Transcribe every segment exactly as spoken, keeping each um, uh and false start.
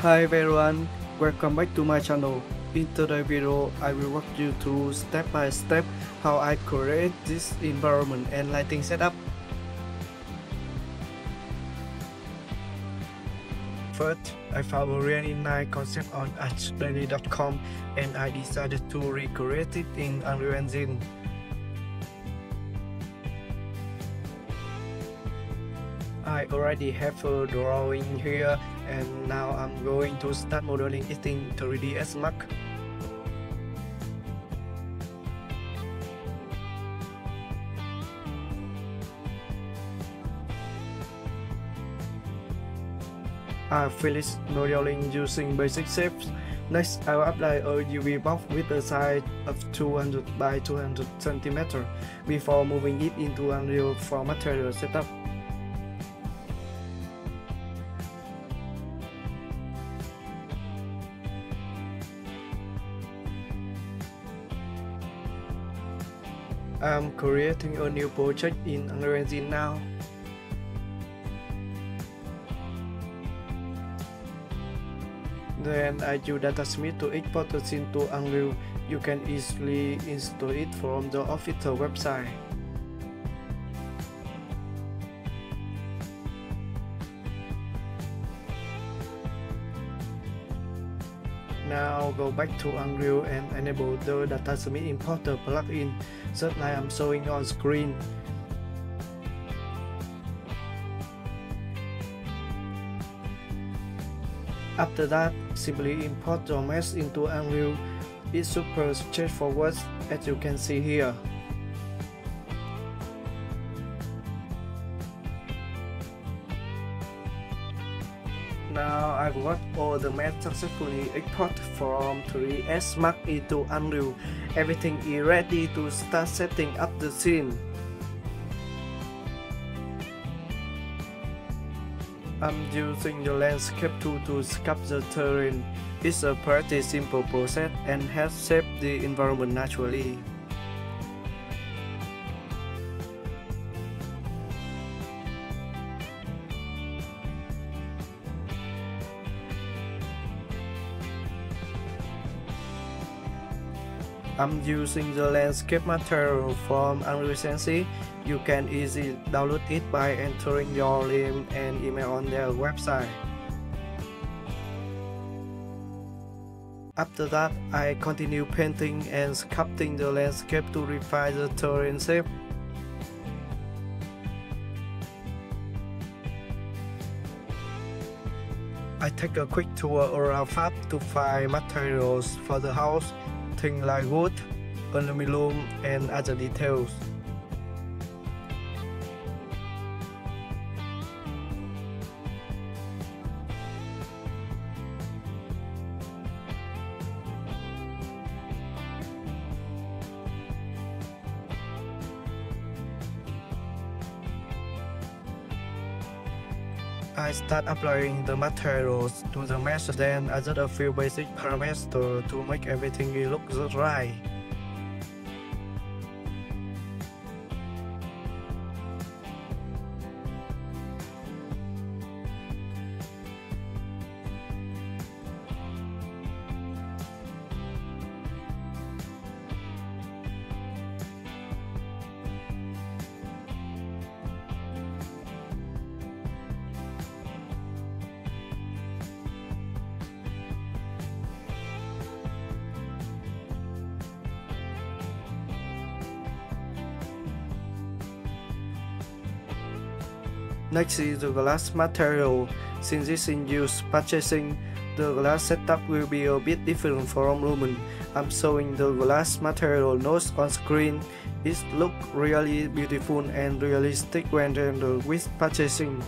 Hi everyone, welcome back to my channel. In today's video, I will walk you through step by step how I create this environment and lighting setup. First, I found a really nice concept on arch daily dot com and I decided to recreate it in Unreal Engine. I already have a drawing here and now I'm going to start modeling it in three D S Max. I finished modeling using basic shapes. Next, I will apply a U V box with a size of two hundred by two hundred centimeters before moving it into Unreal for material setup. I'm creating a new project in Unreal Engine now. Then I use Datasmith to export the scene to Unreal. You can easily install it from the official website. Now go back to Unreal and enable the Datasmith importer plugin, just like I'm showing on screen. After that, simply import your mesh into Unreal. It's super straightforward as you can see here. Now I've got all the mesh successfully exported from three D S Max into Unreal. Everything is ready to start setting up the scene. I'm using the landscape tool to sculpt the terrain. It's a pretty simple process and has shaped the environment naturally. I'm using the landscape material from Unreal Engine. You can easily download it by entering your name and email on their website. After that, I continue painting and sculpting the landscape to refine the terrain shape. I take a quick tour around Fab to find materials for the house, things like wood, aluminum, and other details. I start applying the materials to the mesh, then I add a few basic parameters to make everything look just right. Next is the glass material. Since this is in use purchasing, the glass setup will be a bit different from Lumen. I'm showing the glass material notes on screen. It looks really beautiful and realistic when rendered with purchasing.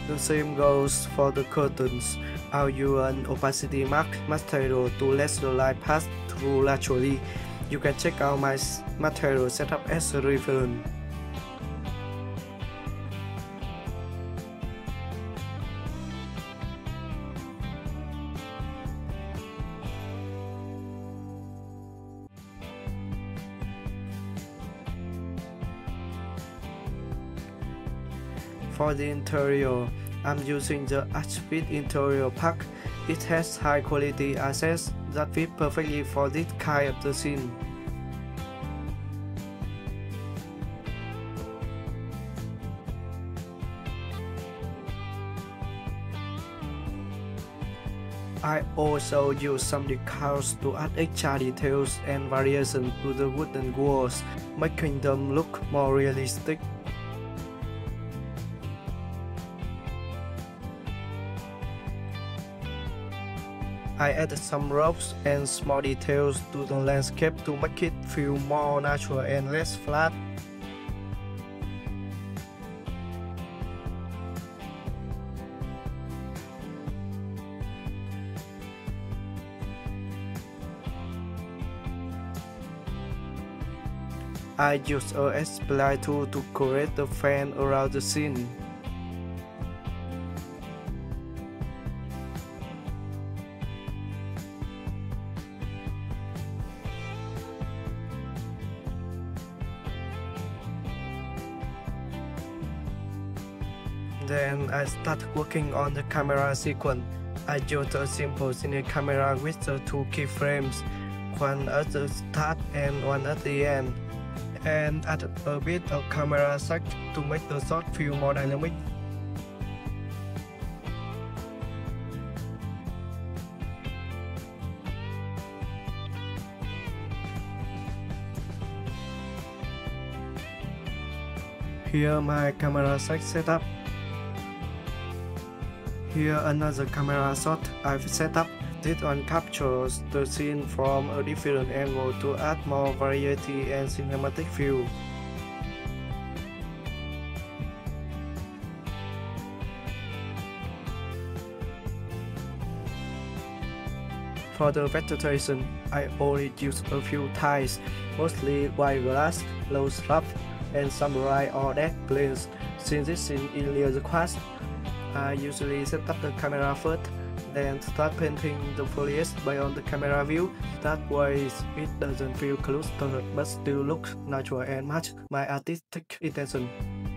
The same goes for the curtains. I'll use an opacity mark material to let the light pass through naturally. You can check out my material setup as a reference. For the interior, I'm using the Archfit Interior Pack. It has high quality accents that fit perfectly for this kind of the scene. I also use some decals to add extra details and variation to the wooden walls, making them look more realistic. I added some ropes and small details to the landscape to make it feel more natural and less flat. I used a S-Spline tool to create the fan around the scene. Then I started working on the camera sequence. I used a simple cine camera with the two keyframes, one at the start and one at the end, and added a bit of camera shake to make the shot feel more dynamic. Here my camera shake setup. Here another camera shot I've set up. This one captures the scene from a different angle to add more variety and cinematic feel. For the vegetation, I only use a few tiles, mostly white grass, low shrub, and some dry or dead greens. Since this scene is near the coast, I usually set up the camera first, then start painting the foliage beyond the camera view. That way it doesn't feel cluttered but still looks natural and match my artistic intention.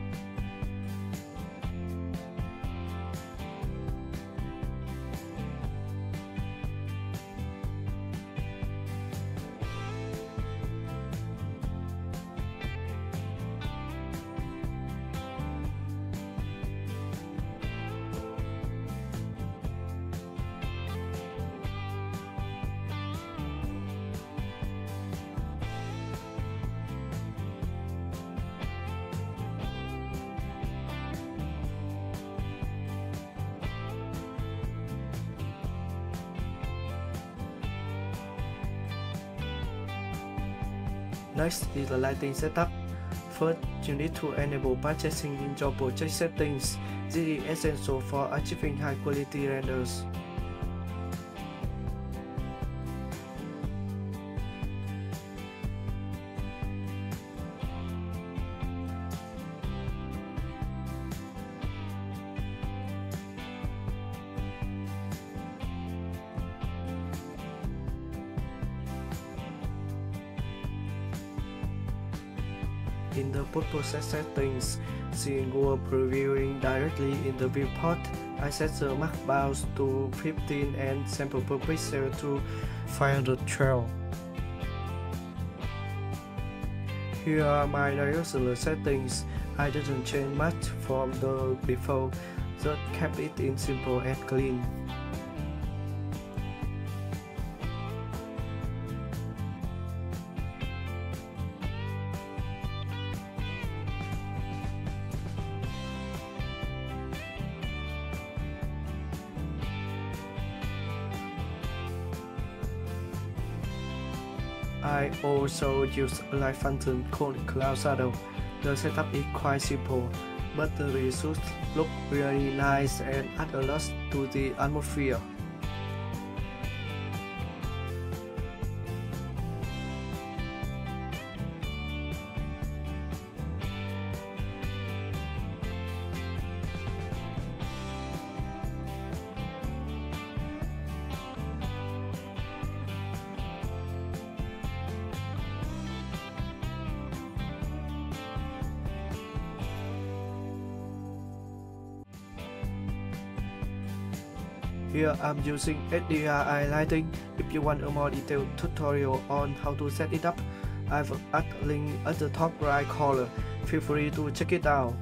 Next is the lighting setup. First, you need to enable purchasing in your project settings. This is essential for achieving high quality renders. In the post-process settings, seeing or previewing directly in the viewport, I set the mark bounds to fifteen and sample per pixel to five hundred twelve. Here are my diagonal settings. I didn't change much from the before, just kept it in simple and clean. I also use a light fountain called Cloud Shadow. The setup is quite simple. but the results look really nice and add a lot to the atmosphere. Here I'm using H D R I lighting. If you want a more detailed tutorial on how to set it up, I've added a link at the top right corner. Feel free to check it out.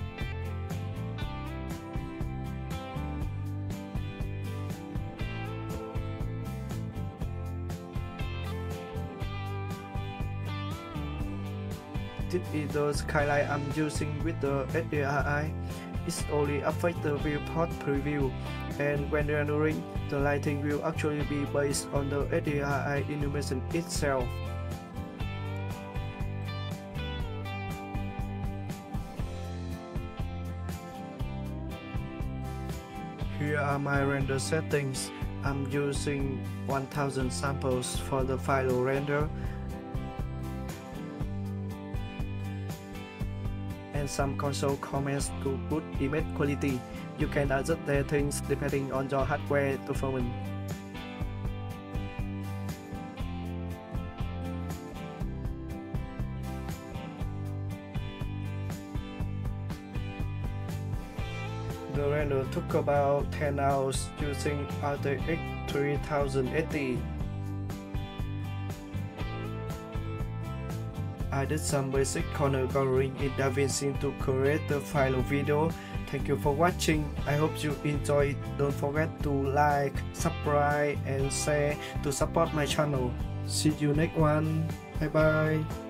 This is the skylight I'm using with the H D R I. It's only affect the viewport preview, and when rendering, the lighting will actually be based on the H D R I illumination itself. Here are my render settings. I'm using one thousand samples for the final render, and some console comments to good image quality. You can adjust their things depending on your hardware performance. The render took about ten hours using R T X three thousand eighty. I did some basic corner coloring in DaVinci to create the final video. Thank you for watching. I hope you enjoyed. Don't forget to like, subscribe and share to support my channel. See you next one. Bye bye.